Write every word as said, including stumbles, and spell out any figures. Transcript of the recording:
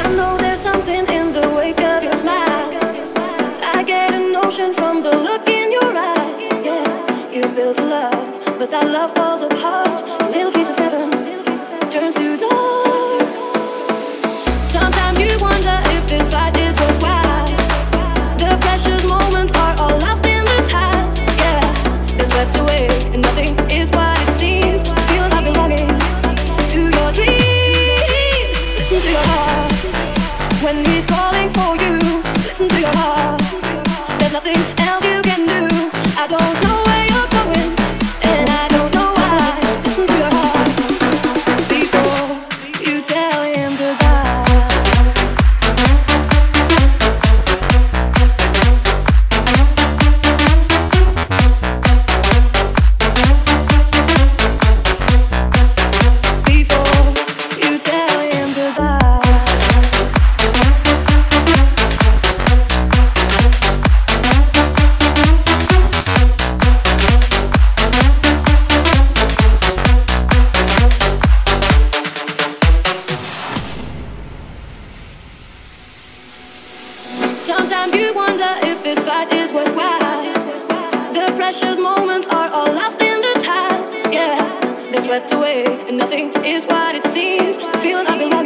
know there's something in the wake of your smile. I get a notion from the look in your eyes. Yeah, you've built a love, but that love falls apart. A little piece of heaven turns to dust. Sometimes you wonder if this fight is worthwhile. The precious moments are all lost in the tide. Yeah, they're swept away, and nothing is what it seems. Feeling like belonging to your dreams. Listen to your heart when he's calling for you. Listen to your heart. There's nothing else you can do. I don't know where you're going, and I don't know why. Listen to your heart before you tell him goodbye. Sometimes you wonder if this fight is worthwhile. The precious moments are all lost in the tide. Yeah, they're swept away, and nothing is what it seems. Feeling I belong.